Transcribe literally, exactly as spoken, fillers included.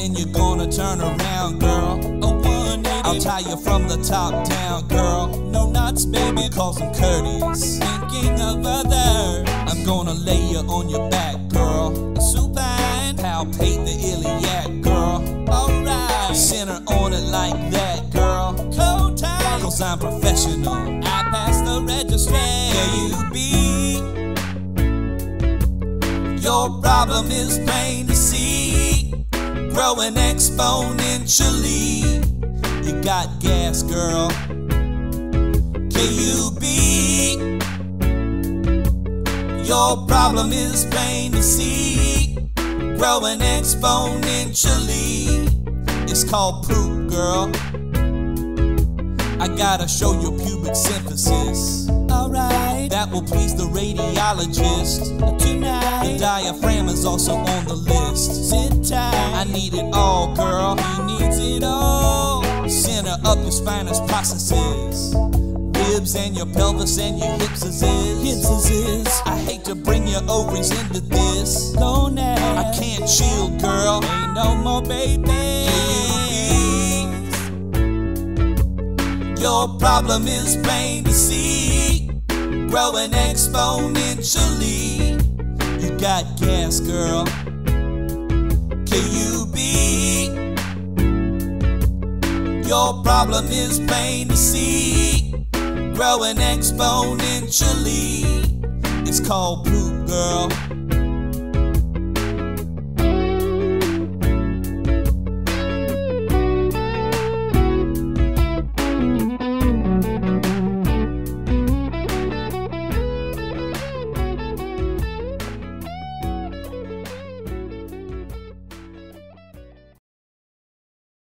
then you're gonna turn around, girl. A one eighty, I'll tie you from the top down, girl. No knots, baby, cause I'm courteous. Thinking of others, I'm gonna lay you on your back, girl. Supine, palpate the iliac, girl. Alright, center on it like that, girl. Cold tight, cause I'm professional. I pass the registry. K U B, your problem is plain to see, growing exponentially. You got gas, girl. K U B, your problem is plain to see, growing exponentially. It's called poop, girl. I gotta show you pubic symphysis. Alright, that will please the radiologist. Tonight, the diaphragm is also on the list. Sit tight, I need it all, girl. He needs it all. Center up your spinous processes, ribs and your pelvis and your hips is hips is. I hate to bring your ovaries into this. Go now, I can't chill, girl. Ain't no more baby. Your problem is plain to see, growing exponentially. You got gas, girl. K U B, your problem is plain to see, growing exponentially. It's called poop, girl.